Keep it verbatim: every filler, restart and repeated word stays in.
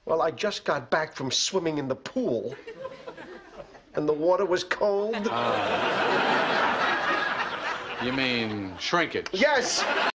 Well, I just got back from swimming in the pool, and the water was cold. Uh, you mean shrinkage? Yes!